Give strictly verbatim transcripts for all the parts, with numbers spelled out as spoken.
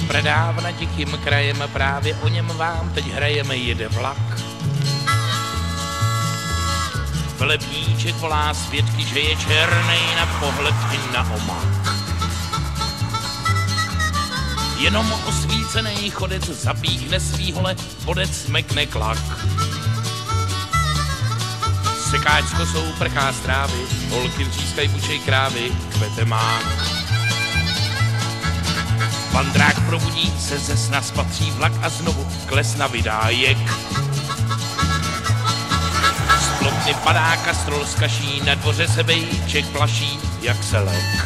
Pradávna tichým krajem, právě o něm vám teď hrajeme, jede vlak. Velebníček volá svědky, že je černej na pohled i na omak. Jenom osvícený chodec zapíchne svýhole, bodec smekne klak. Sekáč s kosou prchá z trávy, holky vřískají bučej krávy, kvete mák. Vandrák probudí se ze sna, spatří vlak a znovu klesna vydájek. Z plotny padá kastrol z kaší, na dvoře se vejček plaší, jak se lek.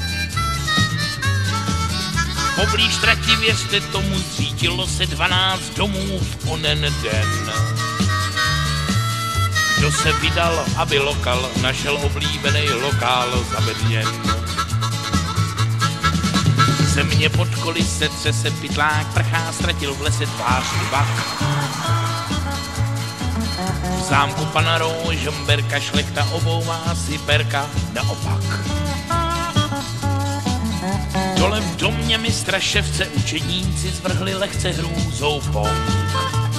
Poblíž trati, věřte tomu, zřítilo se dvanáct domů v onen den. Kdo se vydal, aby lokal, našel oblíbený lokál zabedněn. Země pod koly se třese, pytlák prchá, ztratil v lese tvář rybak. V zámku pana Rožmberka šlechta obouvá si perka naopak. Dole v domě mistra ševce učedníci zvrhli lehce hrůzou pong.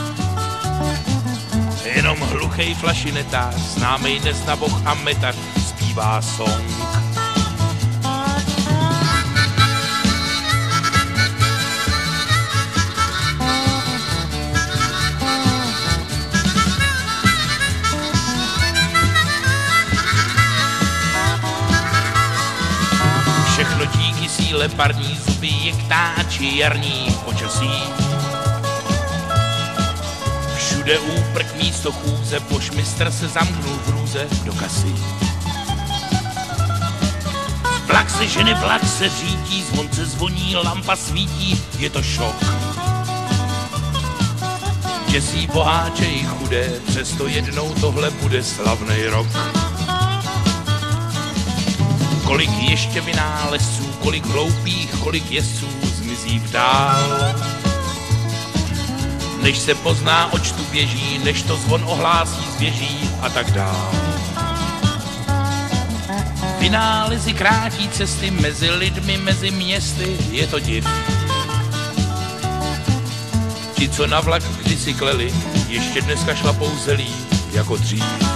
Jenom hluchej flašinetář, známej dnes na boh a metař, zpívá song. Všechno díky síle parní zuby, jektáči jarní počasí. Všude úprk místo chůze, pošmistr se zamknul v hrůze do kasy. Vlak se žene, vlak se řítí, zvonce zvoní, lampa svítí, je to šok. Děsí boháče i chudé, přesto jednou tohle bude slavnej rok. Kolik ještě vynálezců, kolik hloupých, kolik jezdců zmizí v dál. Než se pozná, oč tu běží, než to zvon ohlásí z věží a tak dál. Vynálezy krátí cesty mezi lidmi, mezi městy, je to div. Ti, co na vlak kdysi kleli, ještě dneska šlapou zelí jako dřív.